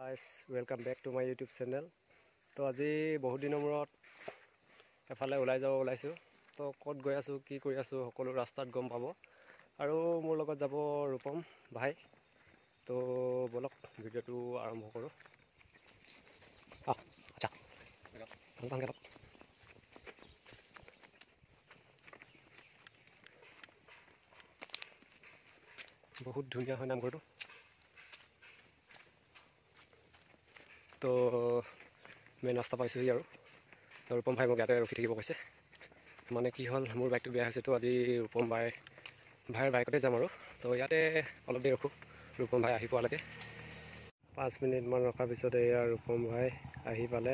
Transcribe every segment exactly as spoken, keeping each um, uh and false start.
Guys welcome back to my YouTube channel. তো আজি বহুত দিনৰ মূৰত এফালে ওলাই যাব ওলাইছোঁ। তো ক'ত গৈ আছোঁ, কি কৰি আছোঁ, সকলো ৰাস্তাত গম পাব। আৰু মোৰ লগত যাব ৰূপম ভাই। তো বলক ভিডিঅ'টো আৰম্ভ কৰোঁ। আচ্ছা বহুত ধুনীয়া হয় নামঘৰটো। তো মেইন ৰাস্তা পাইছোঁহি আৰু ৰূপম ভাই মোক ইয়াতে ৰখি থাকিব কৈছে। মানে কি হ'ল, মোৰ বাইকটো বেয়া হৈছেতো আজি ৰূপম ভাই ভাইৰ বাইকতে যাম আৰু। তো ইয়াতে অলপ দেৰি ৰখোঁ ৰূপম ভাই আহি পোৱালৈকে। পাঁচ মিনিটমান ৰখাৰ পিছত এয়া ৰূপম ভাই আহি পালে।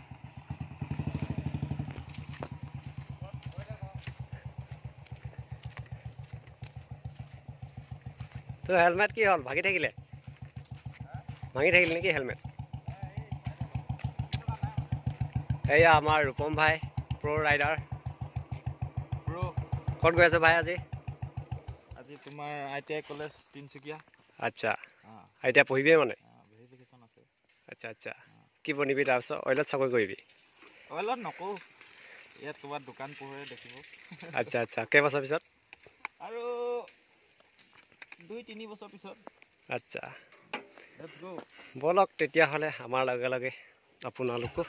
তো হেলমেট কি হ'ল, ভাগি থাকিলে ভাঙি থাকিল নেকি হেলমেট? এয়া আমাৰ ৰূপম ভাই প্ৰ' ৰাইডাৰ। প্ৰ' ক'ত গৈ আছোঁ ভাই আজি? আজি তোমাৰ I T I college Tinsukia. আচ্ছা, এতিয়া পঢ়িবিয়ে মানে? ভেৰিফিকেশ্যন আছে। আচ্ছা আচ্ছা, কি বনিবি তাৰপিছত? অইলত চাকৰি কৰিবি? অইলত নকওঁ, ইয়াত তোমাৰ দোকান পোহৰে দেখিব। আচ্ছা আচ্ছা, কেইবছৰ পিছত? আৰু দুই তিনি বছৰ পিছত। আচ্ছা, লেটছ গো। বলক তেতিয়াহ'লে আমাৰ লগে লগে আপোনালোকো।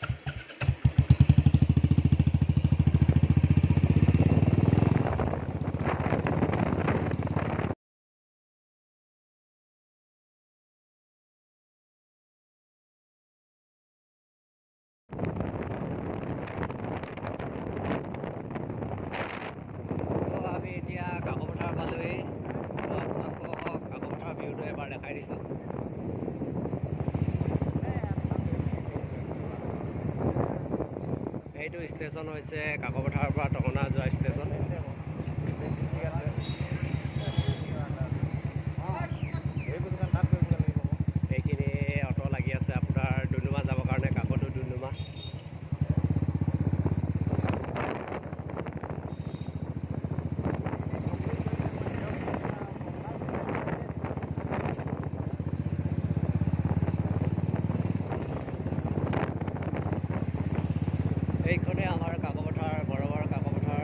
আমি এতিয়া কাকপথাৰ পালোহি। আপোনালোকক কাকপথাৰ ভিউটো এবাৰ দেখাই দিছোঁ। এইটো ষ্টেচন হৈছে কাকপথাৰৰ পৰা টঙনা যোৱা ষ্টেচন। এইখিনি অটো লাগি আছে আপোনাৰ ডুমডুমা যাবৰ কাৰণে, কাকতো ডুমডুমা। এইখনে আমাৰ কাকপথাৰ, বৰবৰ কাকপথাৰ।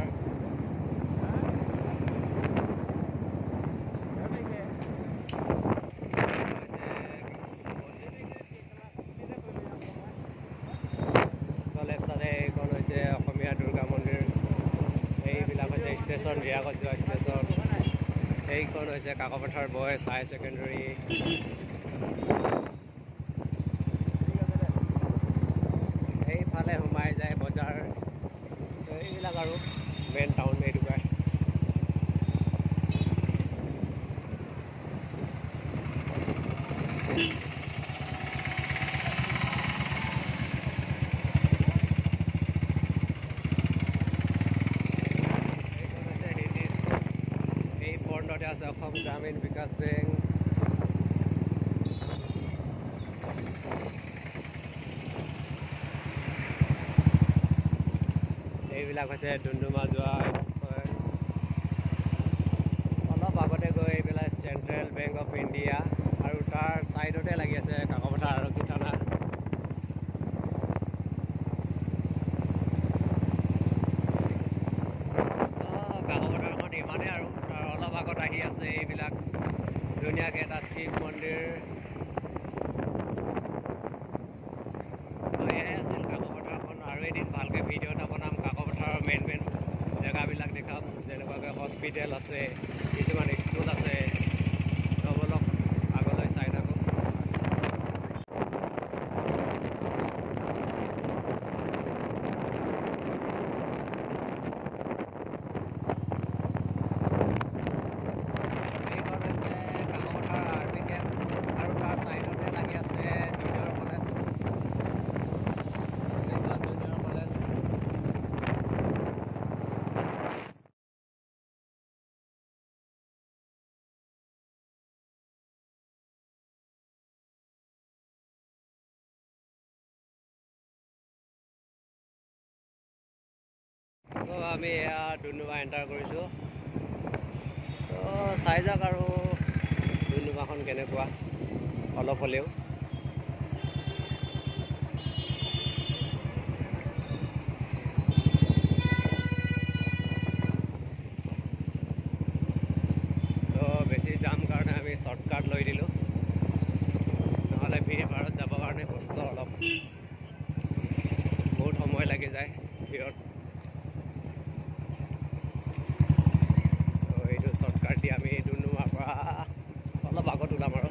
লেফ্ট চাইডে এইখন হৈছে অসমীয়া দুৰ্গা মন্দিৰ। এইবিলাক হৈছে ষ্টেচন, বিৰাগত যোৱা ষ্টেচন। এইখন হৈছে কাকপথাৰ বয়জ হাই ছেকেণ্ডেৰী। এইফালে সোমাই যায় বজাৰ। এইবিলাক আৰু মেইন টাউন এইটোকাই। এই ফ্ৰণ্টতে আছে অসম গ্ৰামীণ বিকাশ বেংক। এইবিলাক হৈছে ডুমডুমা যোৱা। অলপ আগতে গৈ এইবিলাক চেণ্ট্ৰেল বেংক অফ ইণ্ডিয়া, আৰু তাৰ ছাইডতে লাগি আছে কাকপথাৰ আৰক্ষী থানা। কাকপথাৰখন ইমানেই আৰু তাৰ অলপ আগত আহি আছে এইবিলাক ধুনীয়াকৈ এটা শিৱ মন্দিৰ। এয়াই আছিল কাকপথাৰখন। আৰু এদিন ভালকৈ ভিডিঅ' এটা বনাম, কাকপথাৰৰ মেইন মেইন জেগাবিলাক দেখাম, যেনেকুৱাকৈ হস্পিটেল আছে, কিছুমান স্কুল আছে। বলক আগলৈ চাই থাকোঁ। তো আমি এয়া ডুমডুমা এণ্টাৰ কৰিছোঁ। তো চাই যাওক আৰু ডুমডুমাখন কেনেকুৱা অলপ হ'লেও। কাৰণে কষ্ট অলপ, বহুত সময় লাগি যায় ভিৰত। তো এইটো শ্বৰ্টকাট দি আমি ডুমডুমাৰ পৰা অলপ আগত ওলাম আৰু।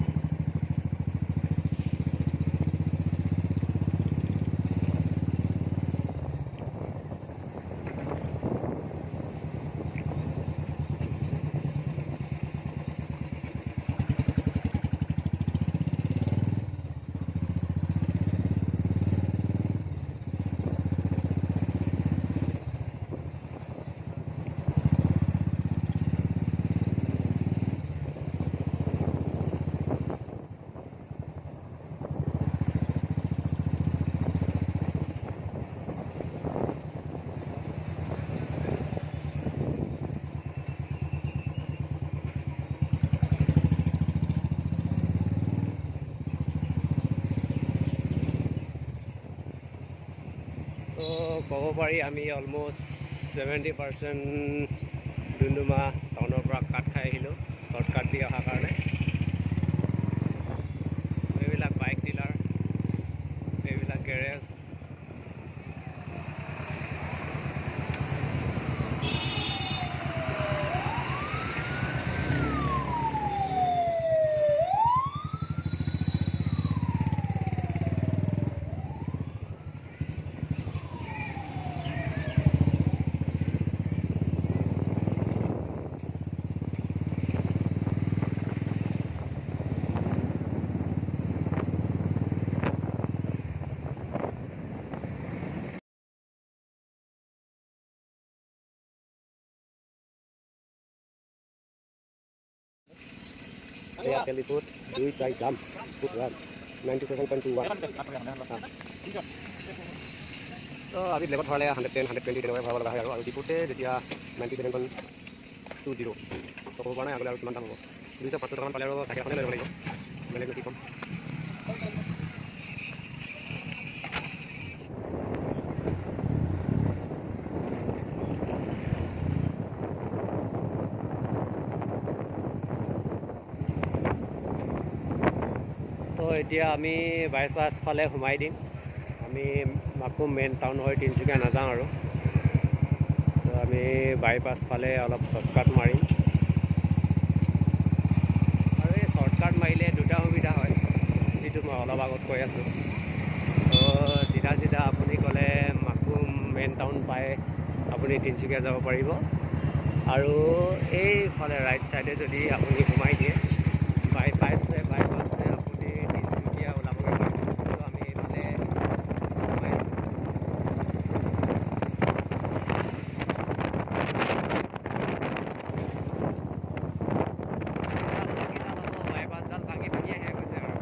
তো ক'ব পাৰি আমি অলমষ্ট ছেভেণ্টি পাৰ্চেণ্ট ডুমডুমা টাউনৰ পৰা কাট খাই আহিলোঁ শ্বৰ্টকাট দি অহাৰ কাৰণে। এইবিলাক বাইক ডিলাৰ, এইবিলাক গেৰেজ, এয়াৰটেল ৰিপোৰ্ট দুই চাৰি দাম foot one ninety seven point two one. তো আমি ব্লেকত ভৰালে হাণ্ড্ৰেড টেন হাণ্ড্ৰেড টুৱেণ্টি তেনেকৈ ভৰাব লগা হয় আৰু আৰু ৰিপোৰ্টে যেতিয়া ninety seven point two zero' তো ক'ব পৰা নাই আগলৈ আৰু কিমান দাম হ'ব। দুইশ পাঁচশ টকামান পালে আৰু চাইকেলখনে লৈ ল'ব লাগিব, বেলেগ কি ক'ম। তো এতিয়া আমি বাইপাছ ফালে সোমাই দিম। আমি মাকুম মেইন টাউন হৈ তিনিচুকীয়া নাযাওঁ আৰু। তো আমি বাইপাছ ফালে অলপ শ্বৰ্টকাট মাৰিম। আৰু এই শ্বৰ্টকাট মাৰিলে দুটা সুবিধা হয়, যিটো মই অলপ আগত কৈ আছোঁ। তো চিধা চিধা আপুনি গ'লে মাকুম মেইন টাউন পাই আপুনি তিনিচুকীয়া যাব পাৰিব। আৰু এইফালে ৰাইট চাইডে যদি আপুনি সোমাই দিয়ে বাইপাছে বাইপাছে আপুনি তিনিচুকীয়া ওলাবগৈ পাৰিব। তো আমি এইফালে সোমাই বাইপাছডাল ভাঙি ভাঙিয়ে শেষ হৈছে আৰু।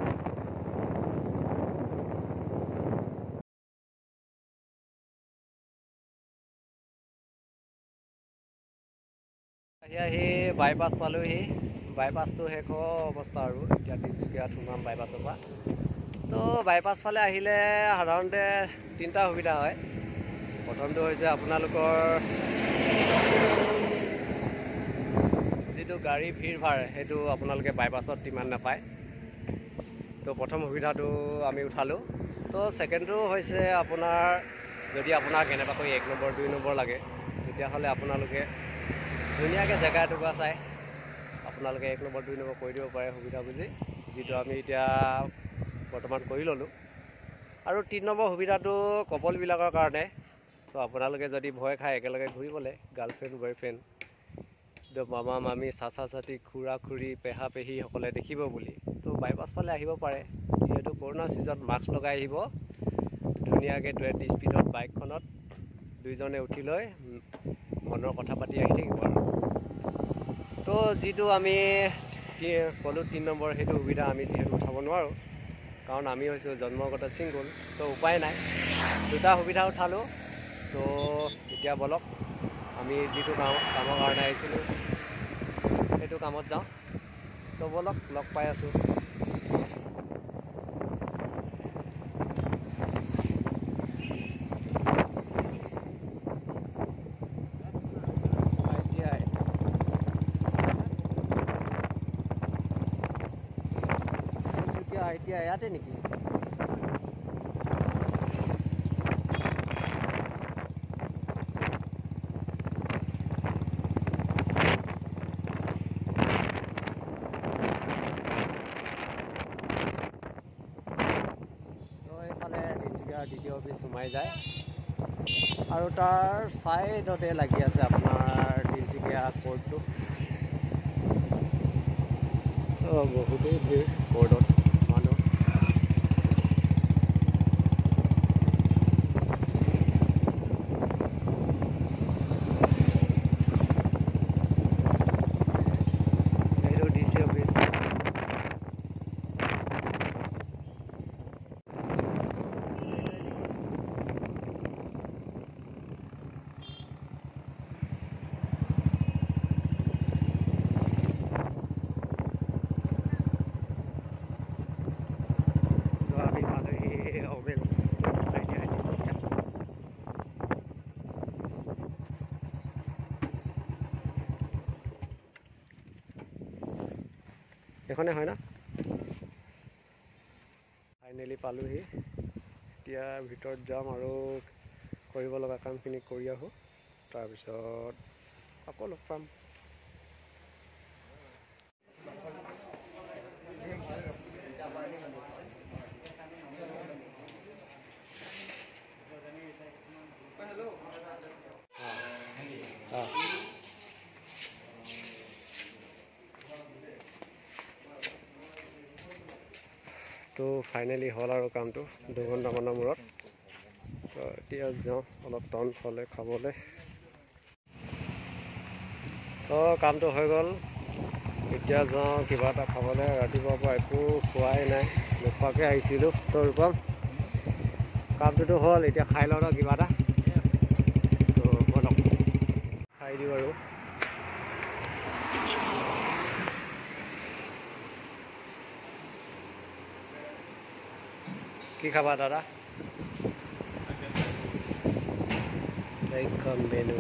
আহি আহি বাইপাছ পালোহি। বাইপাছটো শেষ অৱস্থা আৰু এতিয়া তিনিচুকীয়াত সোমাম বাইপাছৰ পৰা। তো বাইপাছ ফালে আহিলে সাধাৰণতে তিনিটা সুবিধা হয়। প্ৰথমটো হৈছে আপোনালোকৰ যিটো গাড়ী ভিৰ ভাৰ সেইটো আপোনালোকে বাইপাছত ইমান নাপায়। তো প্ৰথম সুবিধাটো আমি উঠালোঁ। তো ছেকেণ্ডটো হৈছে আপোনাৰ যদি আপোনাক কেনেবাকৈ এক নম্বৰ দুই নম্বৰ লাগে তেতিয়াহ'লে আপোনালোকে ধুনীয়াকৈ জেগা এটুকুৰা চাই আপোনালোকে এক নম্বৰ দুই নম্বৰ কৰি দিব পাৰে সুবিধা বুজি, যিটো আমি এতিয়া বৰ্তমান কৰি ল'লোঁ। আৰু তিনি নম্বৰ সুবিধাটো কপলবিলাকৰ কাৰণে। ত' আপোনালোকে যদি ভয় খায় একেলগে ঘূৰিবলৈ গাৰ্লফ্ৰেণ্ড বয়ফ্ৰেণ্ড, মামা মামী চাচা চাচি খুৰা খুৰী পেহা পেহীসকলে দেখিব বুলি, তো বাইপাছ ফালে আহিব পাৰে। যিহেতু কৰোণা ছিজন মাস্ক লগাই আহিব, ধুনীয়াকৈ টুৱেণ্টি স্পীডত বাইকখনত দুইজনে উঠি লৈ মনৰ কথা পাতি আহি থাকিব আৰু। তো যিটো আমি ক'লোঁ তিনি নম্বৰ সেইটো সুবিধা আমি যিহেতু উঠাব নোৱাৰোঁ, কাৰণ আমি হৈছোঁ জন্মগত ছিংগল। তো উপায় নাই, দুটা সুবিধা উঠালোঁ। তো এতিয়া বলক আমি যিটো কাম কামৰ কাৰণে আহিছিলোঁ সেইটো কামত যাওঁ। তো বলক লগ পাই আছোঁ। এতিয়া ইয়াতে নেকি? দ্বিতীয় অফিচ সোমাই যায় আৰু তাৰ ছাইডতে লাগি আছে আপোনাৰ তিনিচুকীয়া কোৰ্টটো। বহুতেই ভিৰ কোৰ্টত মানুহ। এইটো ডি চি অফিচ। এখনে হয় না? ফাইনেলি পালোহি। এতিয়া ভিতৰত যাম আৰু কৰিব লগা কামখিনি কৰি আহোঁ, তাৰপিছত আকৌ লগ পাম। তো ফাইনেলি হ'ল আৰু কামটো দুঘণ্টামানৰ মূৰত। তো এতিয়া যাওঁ অলপ টাউন ফালে খাবলৈ। তো কামটো হৈ গ'ল, এতিয়া যাওঁ কিবা এটা খাবলৈ। ৰাতিপুৱাৰ পৰা একো খোৱাই নাই, নোখোৱাকৈ আহিছিলোঁ। তো ৰূপম, কামটোতো হ'ল, এতিয়া খাই লওঁ ন কিবা এটা। তো বলক খাই দিওঁ আৰু। কি খাবা দাদা? এইখন মেনু।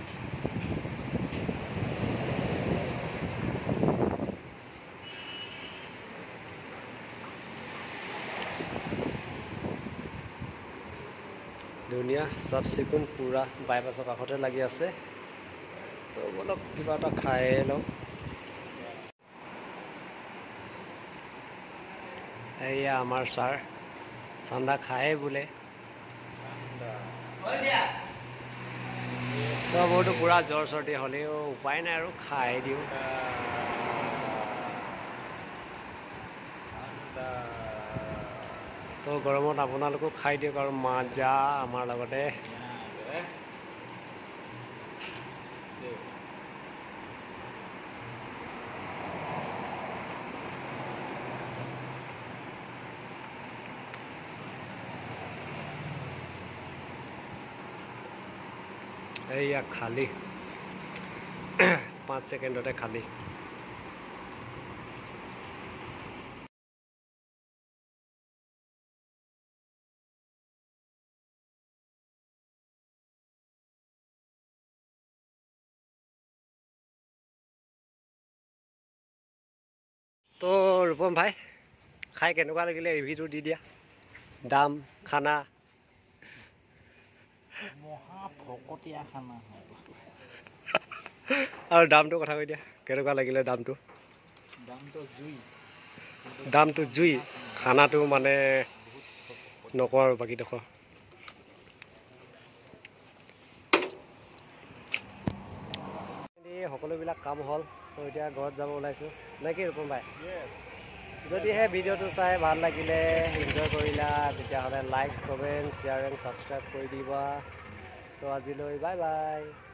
ধুনীয়া চাফ চিকুণ পূৰা বাইপাছৰ কাষতে লাগি আছে। তো অলপ কিবা এটা খাই লওঁ। এয়া আমাৰ ছাৰ ঠাণ্ডা খায়ে বোলে। তো মোৰতো পূৰা জ্বৰ চৰ্দি হ'লেও উপায় নাই আৰু খাই দিওঁ। তো গৰমত আপোনালোকো খাই দিয়ক আৰু মাজা আমাৰ লগতে। এইয়া খালী পাঁচ ছেকেণ্ডতে খালী। তো ৰূপম ভাই, খাই কেনেকুৱা লাগিলে ৰিভিউটো দি দিয়া। দাম, খানা। মহা ভকতীয়া খানা। আৰু দামটো কথা কৈ দিয়া, কেনেকুৱা লাগিলে দামটো? দামটো জুই। দামটো জুই, খানাটো মানে নকওঁ আৰু বাকীডোখৰ। সকলোবিলাক কাম হ'ল, তো এতিয়া ঘৰত যাব ওলাইছোঁ নে কি ৰূপম ভাই? যদিহে ভিডিঅ'টো চাই ভাল লাগিলে, এনজয় কৰিলা, তেতিয়াহ'লে like, comment, share and subscribe কৰি দিবা। তো আজিলৈ বাই বাই।